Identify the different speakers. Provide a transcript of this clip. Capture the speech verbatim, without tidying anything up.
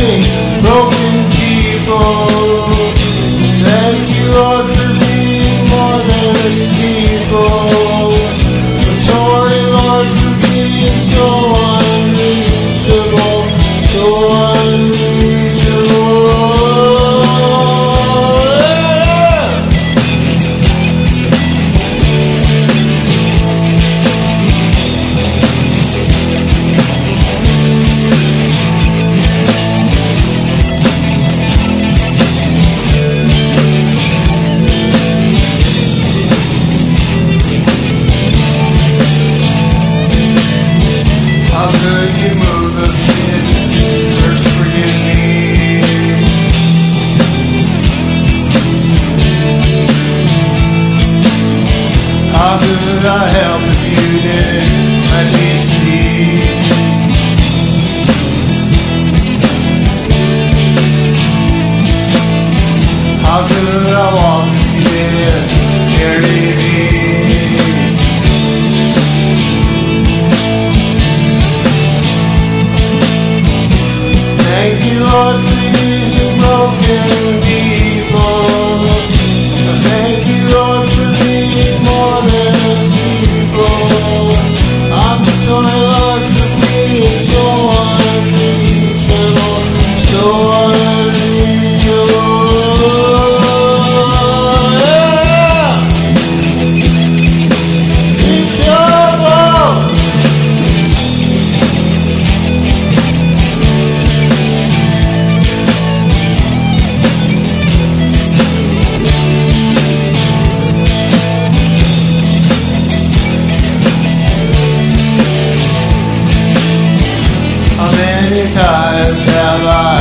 Speaker 1: reaching broken people. Thank you, Lord, for being more than a steeple. I'm sorry, Lord, for being so unreachable, so unreachable. How could you move the sin? First forgive me. How could I help if you didn't let me see? How could I walk if you didn't carry me? Thank you, Lord, for using broken people. Thank you, Lord, for being more than a steeple. I'm sorry, Lord, for being so unreachable, so unreachable. Yeah. Reachable. How many times have I